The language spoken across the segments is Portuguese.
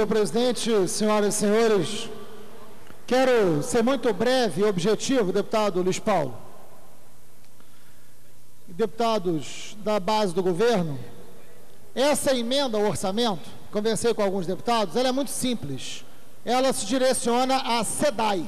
Senhor presidente, senhoras e senhores, quero ser muito breve e objetivo, deputado Luiz Paulo. Deputados da base do governo, essa emenda ao orçamento, conversei com alguns deputados, ela é muito simples. Ela se direciona à SEDAI.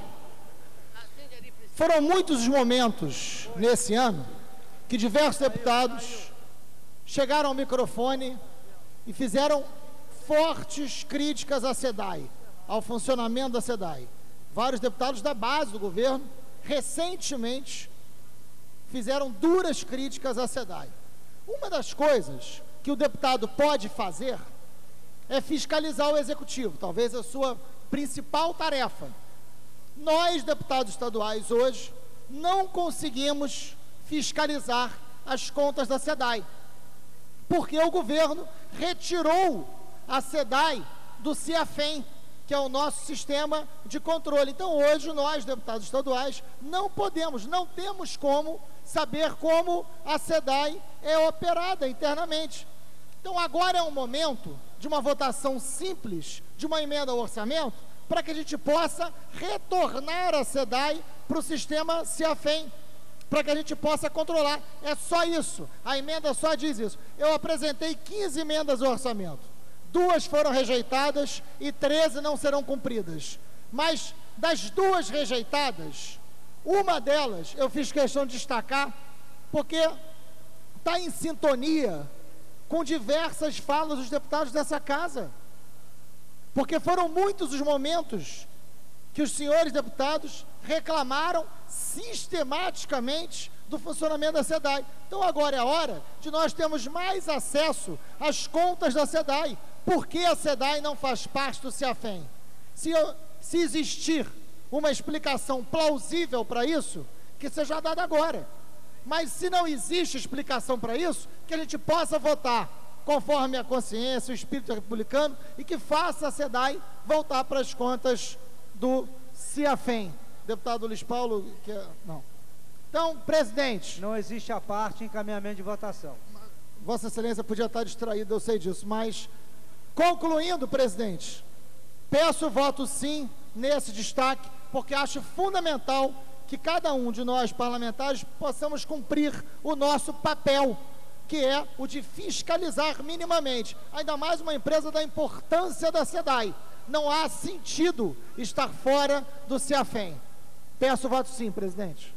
Foram muitos os momentos nesse ano que diversos deputados chegaram ao microfone e fizeram fortes críticas à SEDAI, ao funcionamento da SEDAI. Vários deputados da base do governo, recentemente, fizeram duras críticas à SEDAI. Uma das coisas que o deputado pode fazer é fiscalizar o executivo, talvez a sua principal tarefa. Nós, deputados estaduais, hoje, não conseguimos fiscalizar as contas da SEDAI, porque o governo retirou a SEDAI do CIAFEM, que é o nosso sistema de controle. Então, hoje, nós, deputados estaduais, não temos como saber como a SEDAI é operada internamente. Então, agora é um momento de uma votação simples, de uma emenda ao orçamento, para que a gente possa retornar a SEDAI para o sistema CIAFEM, para que a gente possa controlar. É só isso, a emenda só diz isso. Eu apresentei 15 emendas ao orçamento, 2 foram rejeitadas e 13 não serão cumpridas. Mas das 2 rejeitadas, uma delas eu fiz questão de destacar, porque está em sintonia com diversas falas dos deputados dessa casa. Porque foram muitos os momentos que os senhores deputados reclamaram sistematicamente do funcionamento da SEDAI. Então agora é a hora de nós termos mais acesso às contas da SEDAI. Por que a SEDAI não faz parte do CIAFEM? Se existir uma explicação plausível para isso, que seja dada agora. Mas se não existe explicação para isso, que a gente possa votar conforme a consciência, o espírito republicano, e que faça a SEDAI voltar para as contas do CIAFEM. Deputado Luiz Paulo, não. Então, presidente... Não existe a parte encaminhamento de votação. Vossa Excelência podia estar distraída, eu sei disso, mas, concluindo, presidente, peço voto sim nesse destaque, porque acho fundamental que cada um de nós, parlamentares, possamos cumprir o nosso papel, que é o de fiscalizar minimamente, ainda mais uma empresa da importância da SEDAI. Não há sentido estar fora do CIAFEM. Peço voto sim, presidente.